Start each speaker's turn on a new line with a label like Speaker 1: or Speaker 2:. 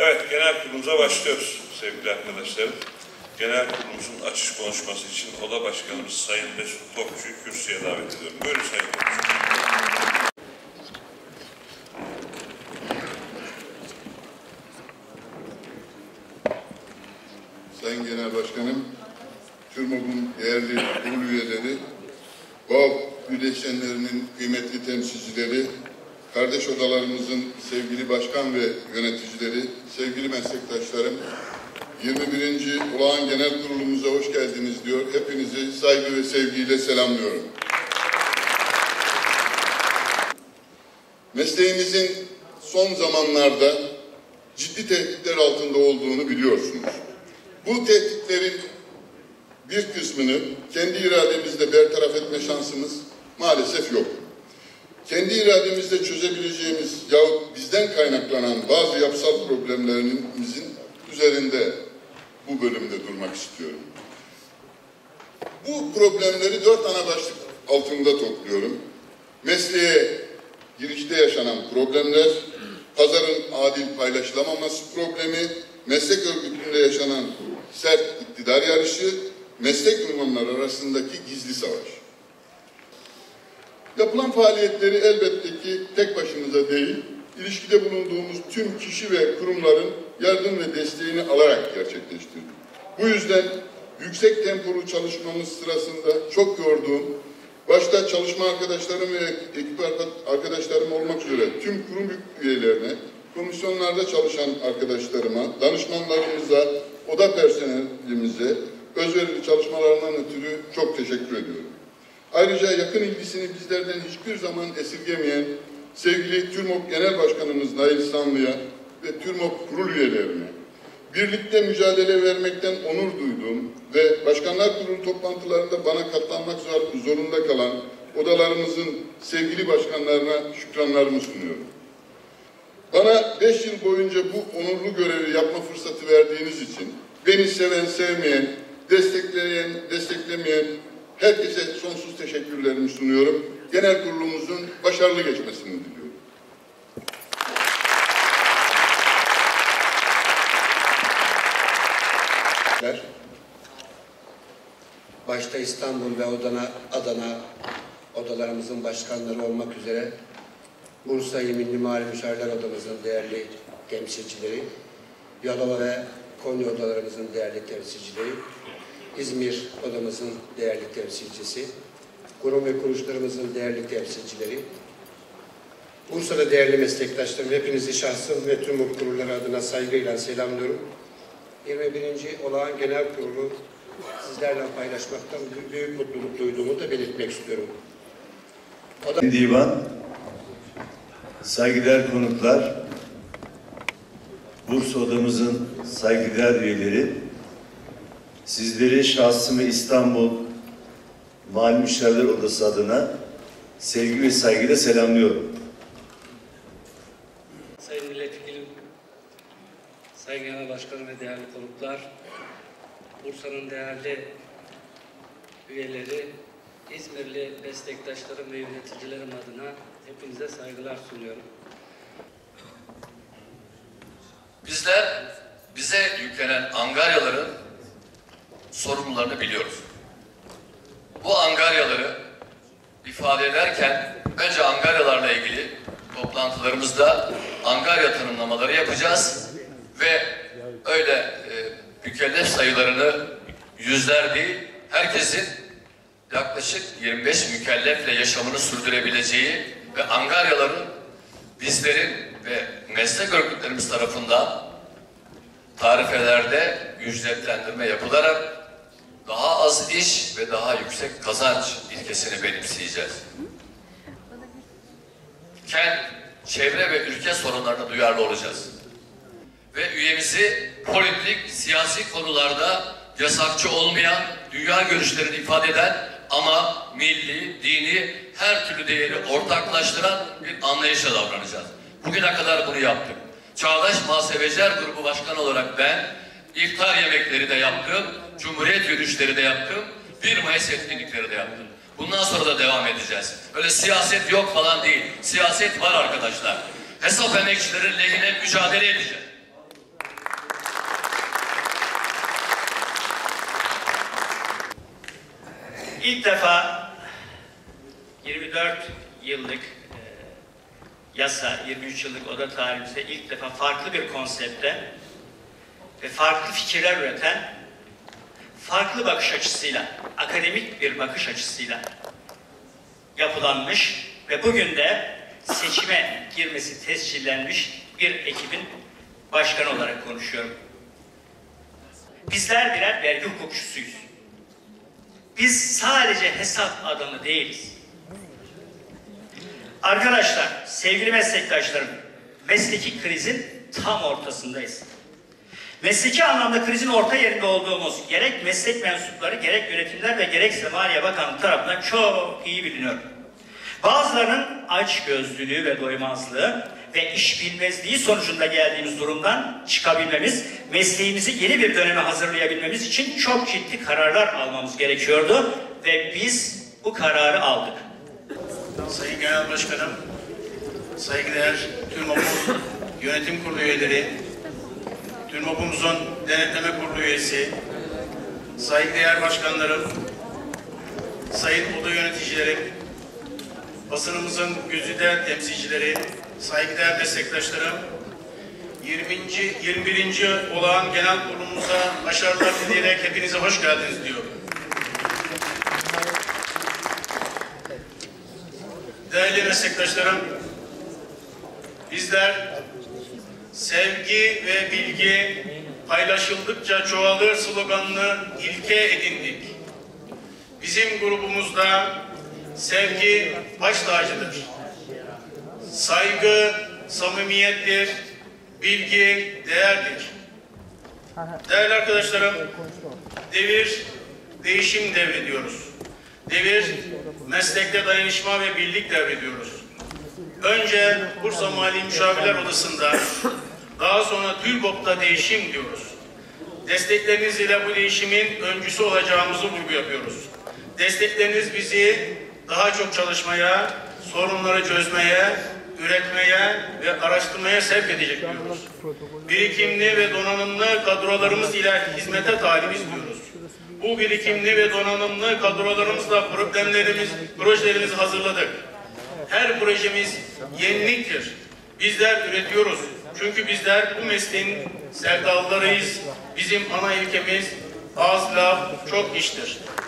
Speaker 1: Evet, genel kurulumuza başlıyoruz sevgili arkadaşlarım. Genel kurulumuzun açış konuşması için Oda Başkanımız Sayın Mesut Topçu'yu kürsüye davet ediyorum. Buyurun Sayın Topçu.
Speaker 2: Sayın Genel Başkanım, TÜRMOB'un değerli kurul üyeleri, BAP bileşenlerinin kıymetli temsilcileri, kardeş odalarımızın sevgili başkan ve yöneticileri, sevgili meslektaşlarım, 21. Olağan Genel Kurulumuza hoş geldiniz diyor. Hepinizi saygı ve sevgiyle selamlıyorum. Mesleğimizin son zamanlarda ciddi tehditler altında olduğunu biliyorsunuz. Bu tehditlerin bir kısmını kendi irademizle bertaraf etme şansımız maalesef yok. Kendi irademizle çözebileceğimiz yahut bizden kaynaklanan bazı yapısal problemlerimizin üzerinde bu bölümde durmak istiyorum. Bu problemleri 4 ana başlık altında topluyorum. Mesleğe girişte yaşanan problemler, pazarın adil paylaşılamaması problemi, meslek örgütünde yaşanan sert iktidar yarışı, meslek ünvanları arasındaki gizli savaş. Yapılan faaliyetleri elbette ki tek başımıza değil, ilişkide bulunduğumuz tüm kişi ve kurumların yardım ve desteğini alarak gerçekleştirdik. Bu yüzden yüksek tempolu çalışmamız sırasında çok yorduğum, başta çalışma arkadaşlarım ve ekip arkadaşlarım olmak üzere tüm kurum üyelerine, komisyonlarda çalışan arkadaşlarıma, danışmanlarımıza, oda personelimize özverili çalışmalarından ötürü çok teşekkür ediyorum. Ayrıca yakın ilgisini bizlerden hiçbir zaman esirgemeyen sevgili TÜRMOB Genel Başkanımız Nail Sanlı'ya ve TÜRMOB kurul üyelerine, birlikte mücadele vermekten onur duyduğum ve Başkanlar Kurulu toplantılarında bana katlanmak zorunda kalan odalarımızın sevgili başkanlarına şükranlarımı sunuyorum. Bana 5 yıl boyunca bu onurlu görevi yapma fırsatı verdiğiniz için beni seven, sevmeyen, destekleyen, desteklemeyen herkese sonsuz teşekkürlerimi sunuyorum. Genel kurulumuzun başarılı geçmesini diliyorum.
Speaker 3: Başta İstanbul ve Adana odalarımızın başkanları olmak üzere Bursa İl Milli Mali Müşavirler Odamızın değerli temsilcileri, Yalova ve Konya odalarımızın değerli temsilcileri, İzmir odamızın değerli temsilcisi, kurum ve kuruluşlarımızın değerli temsilcileri, Bursa'da değerli meslektaşlarım, hepinizi şahsım ve tüm bu kurulları adına saygıyla selamlıyorum. 21. Olağan Genel Kurulu sizlerle paylaşmaktan büyük mutluluk duyduğumu da belirtmek istiyorum.
Speaker 4: Divan, saygıdeğer konuklar, Bursa odamızın saygıdeğer üyeleri, sizleri şahsım ve İstanbul Mali Müşavirler Odası adına sevgi ve saygıyla selamlıyorum.
Speaker 5: Sayın Milletvekilim, Sayın Genel Başkanım ve değerli konuklar, Bursa'nın değerli üyeleri, İzmirli meslektaşlarım ve yöneticilerim adına hepinize saygılar sunuyorum.
Speaker 6: Bizler bize yüklenen angaryaların sorumlularını biliyoruz. Bu angaryaları ifade ederken önce angaryalarla ilgili toplantılarımızda angarya tanımlamaları yapacağız ve öyle mükellef sayılarını yüzler değil, herkesin yaklaşık 25 mükellefle yaşamını sürdürebileceği ve angaryaların bizlerin ve meslek örgütlerimiz tarafından tarifelerde ücretlendirme yapılarak daha az iş ve daha yüksek kazanç ilkesini benimseyeceğiz. Kent, çevre ve ülke sorunlarına duyarlı olacağız. Ve üyemizi politik, siyasi konularda yasakçı olmayan, dünya görüşlerini ifade eden ama milli, dini, her türlü değeri ortaklaştıran bir anlayışla davranacağız. Bugüne kadar bunu yaptık. Çağdaş Muhasebeciler Grubu Başkanı olarak ben iftar yemekleri de yaptım, Cumhuriyet yürüyüşleri de yaptım, 1 Mayıs etkinlikleri de yaptım. Bundan sonra da devam edeceğiz. Öyle siyaset yok falan değil. Siyaset var arkadaşlar. Hesap emekçilerin lehine mücadele edeceğiz.
Speaker 7: ilk defa 24 yıllık yasa, 23 yıllık oda tarihimizde ilk defa farklı bir konsepte ve farklı fikirler üreten, farklı bakış açısıyla, akademik bir bakış açısıyla yapılanmış ve bugün de seçime girmesi tescillenmiş bir ekibin başkanı olarak konuşuyorum. Bizler birer vergi hukukçusuyuz. Biz sadece hesap adamı değiliz. Arkadaşlar, sevgili meslektaşlarım, mesleki krizin tam ortasındayız. Mesleki anlamda krizin orta yerinde olduğumuz gerek meslek mensupları, gerek yönetimler ve gerekse Maliye Bakanlığı tarafından çok iyi biliniyor. Bazılarının açgözlülüğü ve doymazlığı ve iş bilmezliği sonucunda geldiğimiz durumdan çıkabilmemiz, mesleğimizi yeni bir döneme hazırlayabilmemiz için çok ciddi kararlar almamız gerekiyordu ve biz bu kararı aldık.
Speaker 8: Sayın Genel Başkanım, saygıdeğer TÜRMOP Yönetim Kurulu üyeleri, TÜRMOP'umuzun Denetleme Kurulu üyesi, saygıdeğer başkanlarım, sayın oda yöneticilerim, basınımızın güzide temsilcileri, saygıdeğer meslektaşlarım, 21. olağan genel kurulumuza başarılar dileyerek hepinize hoş geldiniz diyorum. Değerli meslektaşlarım, bizler sevgi ve bilgi paylaşıldıkça çoğalır sloganını ilke edindik. Bizim grubumuzda sevgi baş tacıdır. Saygı samimiyettir, bilgi değerdir. Değerli arkadaşlarım, devir değişim devri diyoruz. Devir meslekte dayanışma ve birlik devri diyoruz. Önce Bursa Mali Müşavirler Odası'nda, daha sonra TÜRBOP'ta değişim diyoruz. Destekleriniz ile bu değişimin öncüsü olacağımızı vurgu yapıyoruz. Destekleriniz bizi daha çok çalışmaya, sorunları çözmeye, üretmeye ve araştırmaya sevk edecek diyoruz. Birikimli ve donanımlı kadrolarımız ile hizmete talibiz diyoruz. Bu birikimli ve donanımlı kadrolarımızla projelerimizi hazırladık. Her projemiz yeniliktir. Bizler üretiyoruz. Çünkü bizler bu mesleğin sevdalılarıyız. Bizim ana ilkemiz az laf, çok iştir.